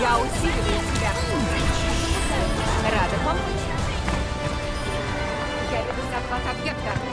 Я усиливаю тебя. Рада помочь. Я веду захват объекта.